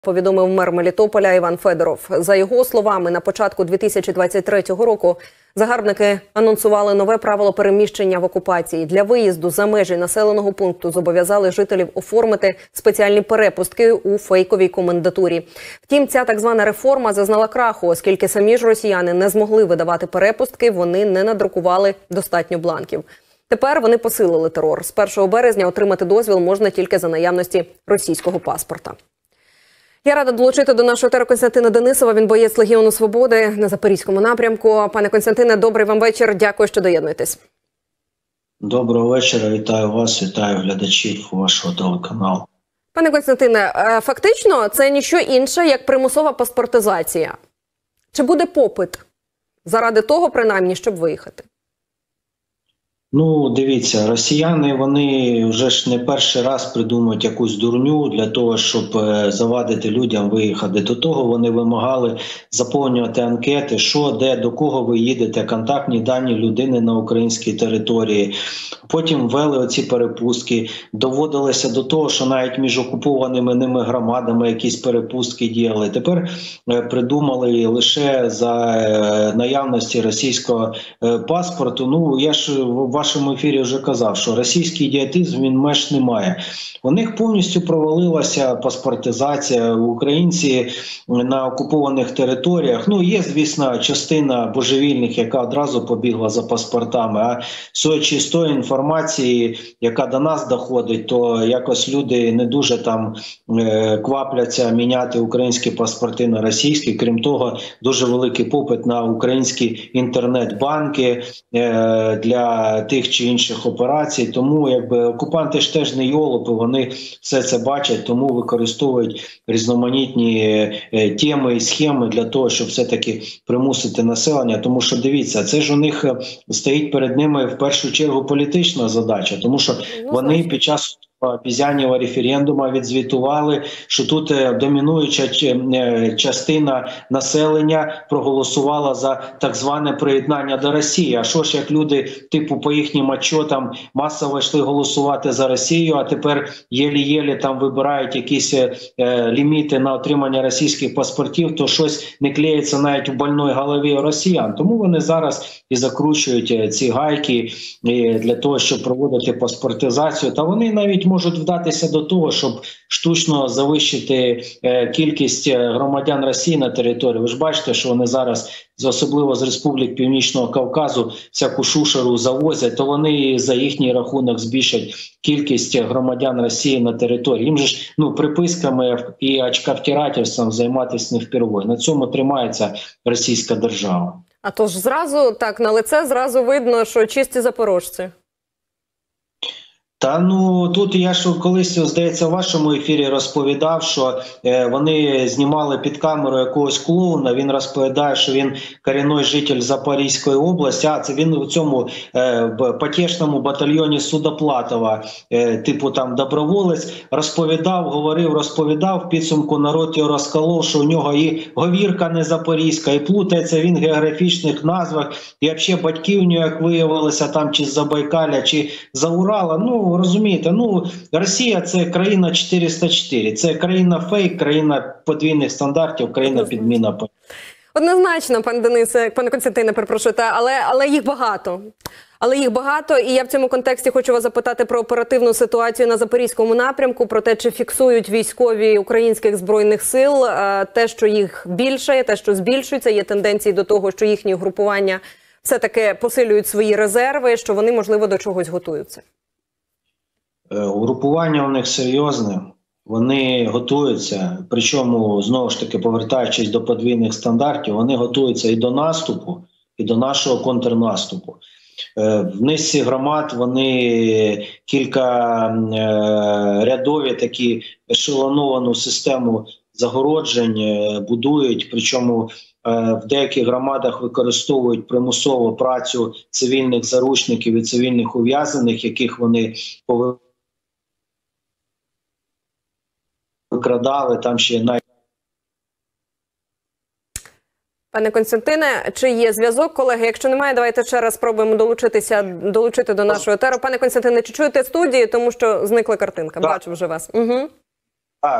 Повідомив мер Мелітополя Іван Федоров. За його словами, на початку 2023 року загарбники анонсували нове правило переміщення в окупації. Для виїзду за межі населеного пункту зобов'язали жителів оформити спеціальні перепустки у фейковій комендатурі. Втім, ця так звана реформа зазнала краху, оскільки самі ж росіяни не змогли видавати перепустки, вони не надрукували достатньо бланків. Тепер вони посилили терор. З 1 березня отримати дозвіл можна тільки за наявності російського паспорта. Я рада долучити до нашого етера Костянтина Денисова. Він боєць Легіону Свободи на Запорізькому напрямку. Пане Костянтине, добрий вам вечір. Дякую, що доєднуєтесь. Доброго вечора. Вітаю вас, вітаю глядачів вашого телеканалу. Пане Костянтине, фактично це ніщо інше, як примусова паспортизація. Чи буде попит заради того, принаймні, щоб виїхати? Ну, дивіться, росіяни, вони вже ж не перший раз придумують якусь дурню для того, щоб завадити людям виїхати. До того вони вимагали заповнювати анкети, що, де, до кого ви їдете, контактні дані людини на українській території. Потім ввели оці перепустки, доводилося до того, що навіть між окупованими ними громадами якісь перепустки діяли. Тепер придумали лише за наявності російського паспорту. Ну, я ж в вашому ефірі вже казав, що російський ідіотизм, він меж не має. У них повністю провалилася паспортизація. Українці на окупованих територіях, ну, є, звісно, частина божевільних, яка одразу побігла за паспортами, а судячи з тої інформації, яка до нас доходить, то якось люди не дуже там квапляться міняти українські паспорти на російські. Крім того, дуже великий попит на українські інтернет-банки для тих чи інших операцій. Тому якби окупанти ж теж не йолопи, вони все це бачать, тому використовують різноманітні теми і схеми для того, щоб все-таки примусити населення. Тому що, дивіться, це ж у них стоїть перед ними в першу чергу політична задача, тому що вони під час обізяннього референдуму відзвітували, що тут домінуюча частина населення проголосувала за так зване приєднання до Росії. А що ж, як люди, типу, по їхнім отчетам масово йшли голосувати за Росію, а тепер єлі-єлі там вибирають якісь ліміти на отримання російських паспортів, то щось не клеїться навіть у больної голові росіян. Тому вони зараз і закручують ці гайки для того, щоб проводити паспортизацію. Та вони навіть можуть вдатися до того, щоб штучно завищити кількість громадян Росії на території. Ви ж бачите, що вони зараз, особливо з республік Північного Кавказу, всяку шушеру завозять, то вони за їхній рахунок збільшать кількість громадян Росії на території. Їм же ж, ну, приписками і очковтирательством займатися не впервые. На цьому тримається російська держава. А то ж зразу, так, на лице зразу видно, що чисті запорожці. Та ну тут я ж колись, здається, в вашому ефірі розповідав, що вони знімали під камеру якогось клоуна, він розповідає, що він корінний житель Запорізької області, а це він у цьому потішному батальйоні Судоплатова, типу там доброволець, розповідав, в підсумку народ його розколов, що у нього і говірка не запорізька, і плутається він в географічних назвах, і взагалі батьки у нього, як виявилося, там чи з Забайкалля, чи з Урала, ну, розумієте, ну, Росія – це країна 404, це країна фейк, країна подвійних стандартів, країна підміна. Однозначно, пане Денисе, пане Костянтине, перепрошую, але їх багато. Але їх багато, і я в цьому контексті хочу вас запитати про оперативну ситуацію на Запорізькому напрямку, про те, чи фіксують військові українських збройних сил те, що їх більше, те, що збільшується, є тенденції до того, що їхні угрупування все-таки посилюють свої резерви, що вони, можливо, до чогось готуються. Угрупування у них серйозне, вони готуються, причому, знову ж таки, повертаючись до подвійних стандартів, вони готуються і до наступу, і до нашого контрнаступу. В низці громад вони кількарядові такі ешелоновану систему загороджень будують, причому в деяких громадах використовують примусову працю цивільних заручників і цивільних ув'язнених, яких вони викрадали, там ще навіть. Пане Костянтине, чи є зв'язок, колеги? Якщо немає, давайте ще раз спробуємо долучити до нашого етеру. Пане Костянтине, чи чуєте студії, тому що зникла картинка? Так. Бачу вже вас. Угу. Так,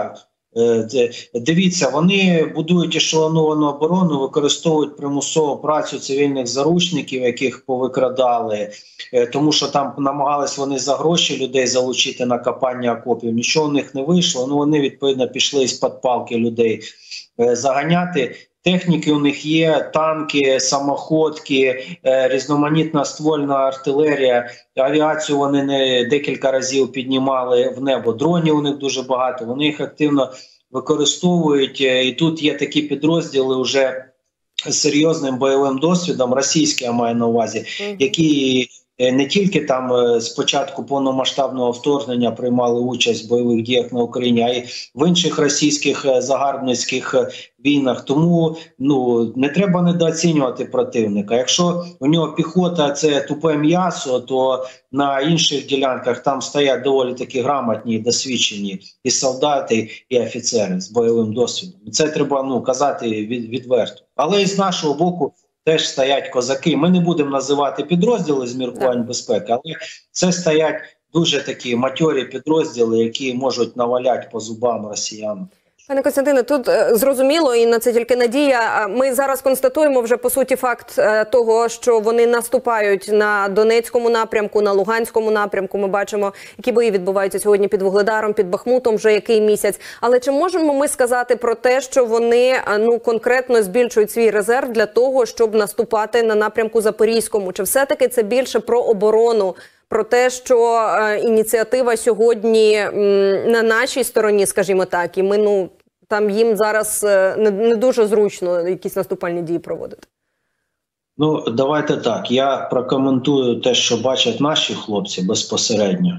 Дивіться, вони будують ешелоновану оборону, використовують примусову працю цивільних заручників, яких повикрадали, тому що там намагались вони за гроші людей залучити на копання окопів. Нічого в них не вийшло, ну вони відповідно пішли з-під палки людей заганяти. Техніки у них є, танки, самоходки, різноманітна ствольна артилерія, авіацію вони не декілька разів піднімали в небо, дронів у них дуже багато, вони їх активно використовують, і тут є такі підрозділи вже з серйозним бойовим досвідом, російські я маю на увазі, які не тільки там з початку повномасштабного вторгнення приймали участь в бойових діях на Україні, а й в інших російських загарбницьких війнах. Тому не треба недооцінювати противника. Якщо у нього піхота – це тупе м'ясо, то на інших ділянках там стоять доволі такі грамотні, досвідчені і солдати, і офіцери з бойовим досвідом. Це треба казати відверто. Але і з нашого боку теж стоять козаки. Ми не будемо називати підрозділи з міркувань безпеки, але це стоять дуже такі матьорі підрозділи, які можуть наваляти по зубам росіян. Пане Костянтине, тут зрозуміло, і на це тільки надія. Ми зараз констатуємо вже, по суті, факт того, що вони наступають на Донецькому напрямку, на Луганському напрямку. Ми бачимо, які бої відбуваються сьогодні під Вугледаром, під Бахмутом вже який місяць. Але чи можемо ми сказати про те, що вони конкретно збільшують свій резерв для того, щоб наступати на напрямку Запорізькому? Чи все-таки це більше про оборону? Про те, що ініціатива сьогодні на нашій стороні, скажімо так, і ми там їм зараз не дуже зручно якісь наступальні дії проводити. Давайте так. Я прокоментую те, що бачать наші хлопці безпосередньо.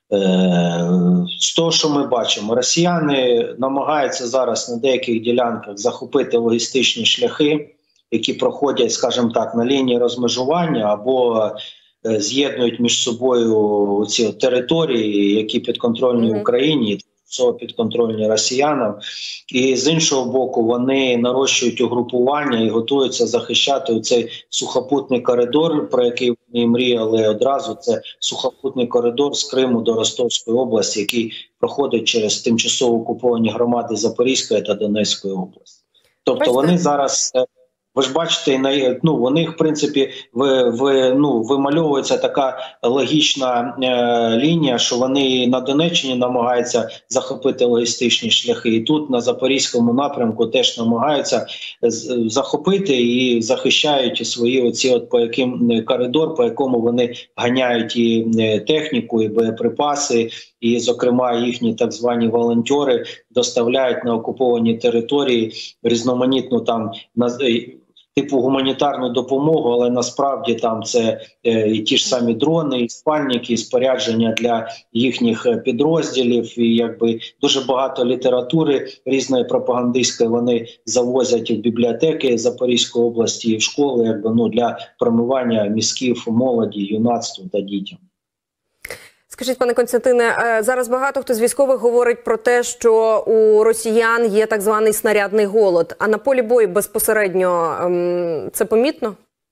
З того, що ми бачимо, росіяни намагаються зараз на деяких ділянках захопити логістичні шляхи, які проходять, скажімо так, на лінії розмежування або з'єднують між собою ці території, які підконтрольні Україні, підконтрольні росіянам. І з іншого боку, вони нарощують угрупування і готуються захищати цей сухопутний коридор, про який вони мріяли одразу. Це сухопутний коридор з Криму до Ростовської області, який проходить через тимчасово окуповані громади Запорізької та Донецької області. Тобто вони зараз... Ви ж бачите, у них, в принципі, вимальовується така логічна лінія, що вони на Донеччині намагаються захопити логістичні шляхи. І тут, на Запорізькому напрямку, теж намагаються захопити і захищають свої коридор, по якому вони ганяють і техніку, і боєприпаси, і, зокрема, їхні так звані волонтери доставляють на окуповані території різноманітну там типу гуманітарну допомогу, але насправді там це і ті ж самі дрони, і спальники, і спорядження для їхніх підрозділів, і дуже багато літератури різної пропагандистської вони завозять в бібліотеки Запорізької області і в школи, для промивання мізків молоді, юнацтву та дітям. Скажіть, пане Костянтине, зараз багато хто з військових говорить про те, що у росіян є так званий снарядний голод. А на полі бою безпосередньо це помітно?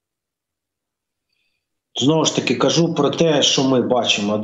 Знову ж таки, кажу про те, що ми бачимо.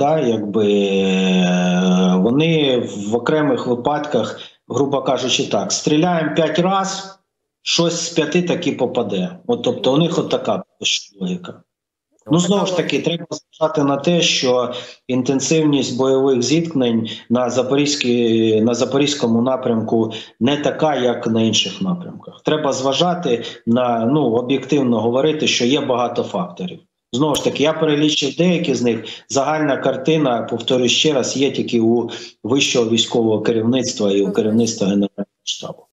Вони в окремих випадках, грубо кажучи так, стріляємо 5 разів, щось з 5 таки попаде. Тобто у них така логіка. Знову ж таки, треба зважати на те, що інтенсивність бойових зіткнень на Запорізькому напрямку не така, як на інших напрямках. Треба зважати на, об'єктивно говорити, що є багато факторів. Знову ж таки, я перелічив деякі з них. Загальна картина, повторюю ще раз, є тільки у вищого військового керівництва і у керівництва Генерального штабу.